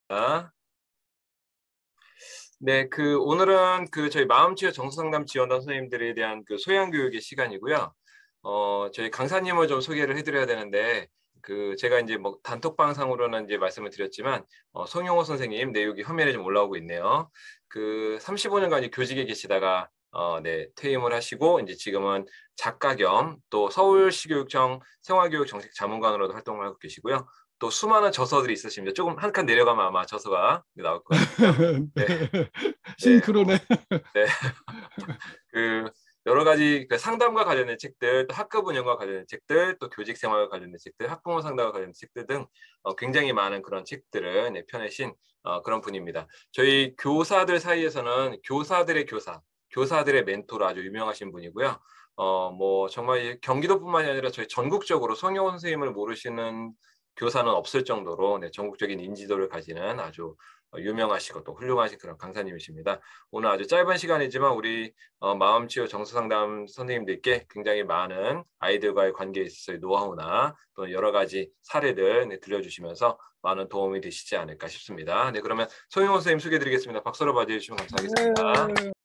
네, 오늘은 저희 마음치유 정서상담 지원단 선생님들에 대한 소양 교육의 시간이고요. 저희 강사님을 좀 소개를 해드려야 되는데, 제가 이제 뭐 단톡방상으로는 이제 말씀을 드렸지만, 송영호 선생님 내육이 화면에 좀 올라오고 있네요. 35년간 교직에 계시다가, 네, 퇴임을 하시고, 이제 지금은 작가 겸 또 서울시교육청 생활교육 정책 자문관으로도 활동을 하고 계시고요. 또 수많은 저서들이 있으십니다. 조금 한 칸 내려가면 아마 저서가 나올 것 같은데요. 네, 네, 싱크로네. 네. 여러 가지 상담과 관련된 책들, 또 학급 운영과 관련된 책들, 또 교직 생활과 관련된 책들, 학부모 상담과 관련된 책들 등 굉장히 많은 그런 책들을 펴내신 그런 분입니다. 저희 교사들 사이에서는 교사들의 교사, 교사들의 멘토로 아주 유명하신 분이고요. 뭐 정말 경기도뿐만이 아니라 저희 전국적으로 송영호 선생님을 모르시는 교사는 없을 정도로 전국적인 인지도를 가지는 아주 유명하시고 또 훌륭하신 그런 강사님이십니다. 오늘 아주 짧은 시간이지만 우리 마음치유 정서상담 선생님들께 굉장히 많은 아이들과의 관계에 있어서의 노하우나 또 여러 가지 사례들 들려주시면서 많은 도움이 되시지 않을까 싶습니다. 네, 그러면 송영호 선생님 소개해드리겠습니다. 박수로 맞이해주시면 감사하겠습니다.